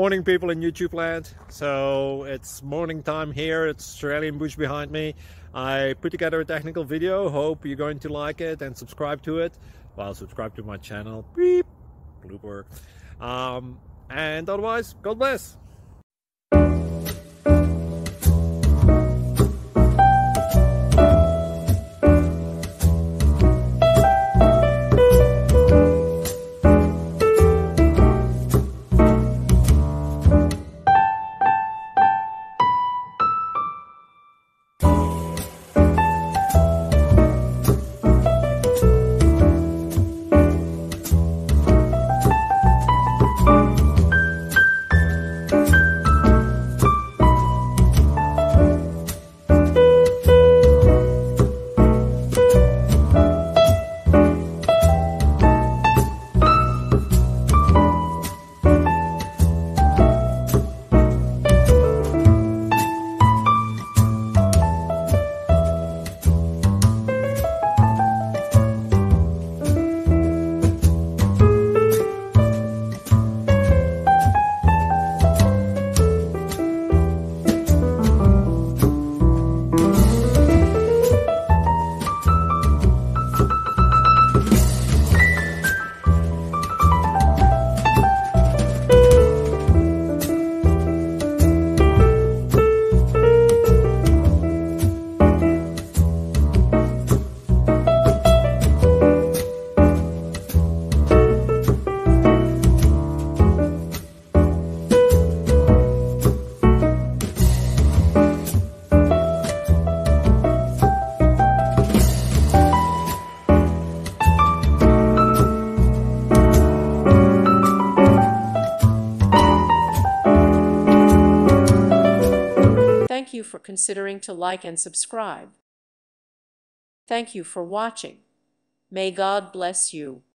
Morning people in YouTube land. So it's morning time here. It's Australian bush behind me. I put together a technical video. Hope you're going to like it and subscribe to it. Well, subscribe to my channel. Beep. Blooper. And otherwise, God bless. Thank you for considering to like and subscribe. Thank you for watching. May God bless you.